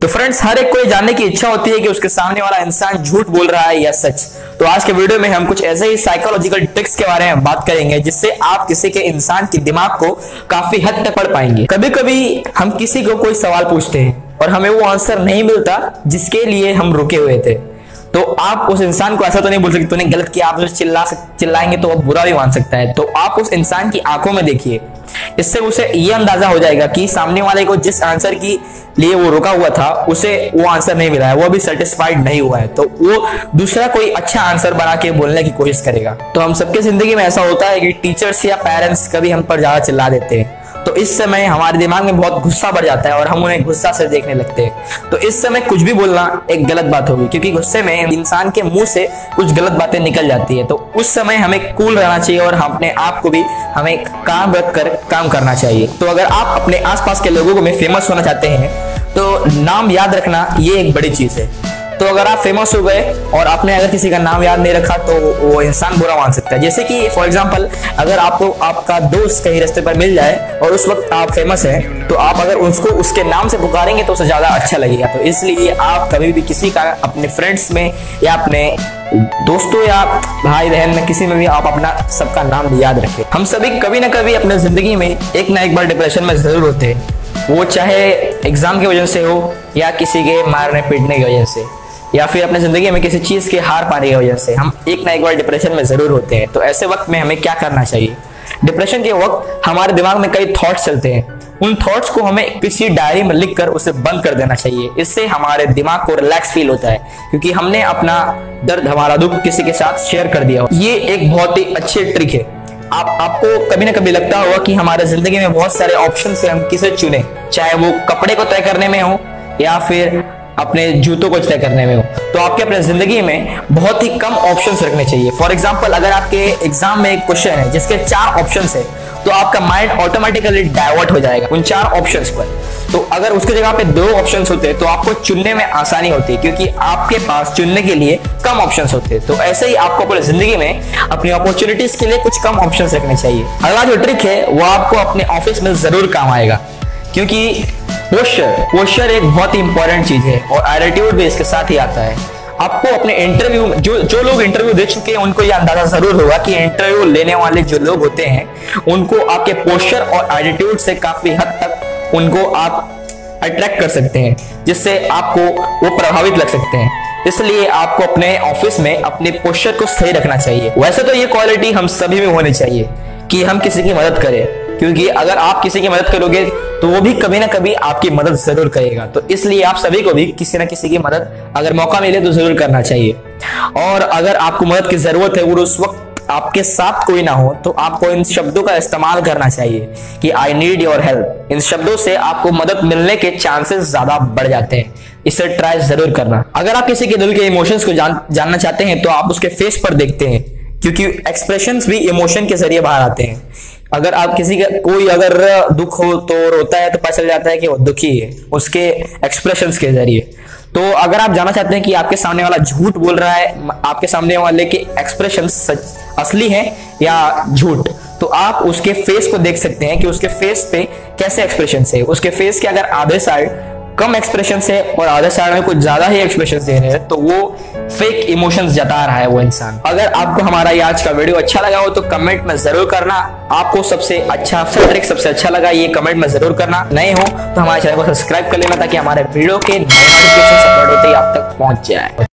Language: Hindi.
तो फ्रेंड्स, हर एक को ये जानने की इच्छा होती है कि उसके सामने वाला इंसान झूठ बोल रहा है या सच। तो आज के वीडियो में हम कुछ ऐसे ही साइकोलॉजिकल ट्रिक्स के बारे में बात करेंगे जिससे आप किसी के इंसान के दिमाग को काफी हद तक पढ़ पाएंगे। कभी कभी हम किसी को कोई सवाल पूछते हैं और हमें वो आंसर नहीं मिलता जिसके लिए हम रुके हुए थे, तो आप उस इंसान को ऐसा तो नहीं बोल सकते तूने गलत किया, आप उसे चिल्लाएंगे तो वो बुरा भी मान सकता है। तो आप उस इंसान की आंखों में देखिए, इससे उसे ये अंदाजा हो जाएगा कि सामने वाले को जिस आंसर की लिए वो रुका हुआ था उसे वो आंसर नहीं मिला है, वो भी सेटिस्फाइड नहीं हुआ है, तो वो दूसरा कोई अच्छा आंसर बना के बोलने की कोशिश करेगा। तो हम सबके जिंदगी में ऐसा होता है कि टीचर्स या पेरेंट्स कभी हम पर ज्यादा चिल्ला देते हैं, तो इस समय हमारे दिमाग में बहुत गुस्सा बढ़ जाता है और हम उन्हें गुस्सा से देखने लगते हैं। तो इस समय कुछ भी बोलना एक गलत बात होगी, क्योंकि गुस्से में इंसान के मुंह से कुछ गलत बातें निकल जाती है। तो उस समय हमें कूल रहना चाहिए और अपने आप को भी हमें काम रखकर काम करना चाहिए। तो अगर आप अपने आसपास के लोगों में फेमस होना चाहते हैं तो नाम याद रखना ये एक बड़ी चीज है। तो अगर आप फेमस हो गए और आपने अगर किसी का नाम याद नहीं रखा तो वो इंसान बुरा मान सकता है। जैसे कि फॉर एग्जांपल, अगर आपको आपका दोस्त कहीं रास्ते पर मिल जाए और उस वक्त आप फेमस हैं, तो आप अगर उसको उसके नाम से पुकारेंगे तो उसे ज्यादा अच्छा लगेगा। तो इसलिए आप कभी भी किसी का अपने फ्रेंड्स में या अपने दोस्तों या भाई बहन में किसी में भी आप अपना सबका नाम याद रखें। हम सभी कभी ना कभी अपने जिंदगी में एक ना एक बार डिप्रेशन में जरूर होते हैं, वो चाहे एग्जाम की वजह से हो या किसी के मारने पीटने की वजह से या फिर अपने जिंदगी में किसी चीज के हार पाने की वजह से हम एक ना एक बार डिप्रेशन में जरूर होते हैं। तो ऐसे वक्त में हमें क्या करना चाहिए? डिप्रेशन के वक्त हमारे दिमाग में कई थॉट्स चलते हैं, उन थॉट्स को हमें किसी डायरी में लिखकर उसे बंद कर देना चाहिए। इससे हमारे दिमाग को रिलैक्स फील होता है, क्योंकि हमने अपना दर्द, हमारा दुख किसी के साथ शेयर कर दिया। ये एक बहुत ही अच्छी ट्रिक है। आपको कभी ना कभी लगता होगा कि हमारे जिंदगी में बहुत सारे ऑप्शन है, हम किसे चुने, चाहे वो कपड़े को तय करने में हो या फिर अपने जूतों को तय करने में हो। तो आपके अपने जिंदगी में बहुत ही कम ऑप्शंस रखने चाहिए। फॉर एग्जांपल, अगर आपके एग्जाम में एक क्वेश्चन है जिसके 4 ऑप्शंस है, तो आपका माइंड ऑटोमेटिकली डाइवर्ट हो जाएगा उन 4 ऑप्शंस पर। तो अगर उसकी जगह पे 2 ऑप्शंस होते तो आपको चुनने में आसानी होती, क्योंकि आपके पास चुनने के लिए कम ऑप्शंस होते। तो ऐसे ही आपको अपनी जिंदगी में अपनी अपॉर्चुनिटीज के लिए कुछ कम ऑप्शंस रखने चाहिए। अगला जो ट्रिक है वो आपको अपने ऑफिस में जरूर काम आएगा, क्योंकि पोस्चर एक बहुत ही इंपॉर्टेंट चीज है और एटीट्यूड भी इसके साथ ही आता है। आपको अपने इंटरव्यू में जो लोग इंटरव्यू दे चुके हैं उनको यह अंदाजा जरूर होगा कि इंटरव्यू लेने वाले जो लोग होते हैं उनको आपके पोस्चर और एटीट्यूड से काफी हद तक उनको आप अट्रैक्ट कर सकते हैं, जिससे आपको वो प्रभावित लग सकते हैं। इसलिए आपको अपने ऑफिस में अपने पोस्चर को सही रखना चाहिए। वैसे तो ये क्वालिटी हम सभी में होनी चाहिए कि हम किसी की मदद करें, क्योंकि अगर आप किसी की मदद करोगे तो वो भी कभी ना कभी आपकी मदद जरूर करेगा। तो इसलिए आप सभी को भी किसी ना किसी की मदद अगर मौका मिले तो जरूर करना चाहिए। और अगर आपको मदद की जरूरत है और उस वक्त आपके साथ कोई ना हो, तो आपको इन शब्दों का इस्तेमाल करना चाहिए कि आई नीड योर हेल्प। इन शब्दों से आपको मदद मिलने के चांसेस ज्यादा बढ़ जाते हैं। इसे ट्राई जरूर करना। अगर आप किसी के दिल के इमोशंस को जानना चाहते हैं तो आप उसके फेस पर देखते हैं, क्योंकि एक्सप्रेशंस भी इमोशन के जरिए बाहर आते हैं। अगर आप किसी का कोई अगर दुख हो तो रोता है तो पता चल जाता है कि वो दुखी है उसके एक्सप्रेशंस के जरिए। तो अगर आप जानना चाहते हैं कि आपके सामने वाला झूठ बोल रहा है, आपके सामने वाले के एक्सप्रेशंस असली हैं या झूठ, तो आप उसके फेस को देख सकते हैं कि उसके फेस पे कैसे एक्सप्रेशंस है। उसके फेस के अगर आधे साइड कम एक्सप्रेशन है और आधे साइड में कुछ ज्यादा ही एक्सप्रेशन दे रहे हैं, तो वो फेक इमोशंस जता रहा है वो इंसान। अगर आपको हमारा ये आज का वीडियो अच्छा लगा हो तो कमेंट में जरूर करना। आपको सबसे अच्छा ट्रिक सबसे अच्छा लगा ये कमेंट में जरूर करना। नए हो तो हमारे चैनल को सब्सक्राइब कर लेना ताकि हमारे वीडियो के नए नोटिफिकेशन अपलोड होते ही आप तक पहुंच जाए।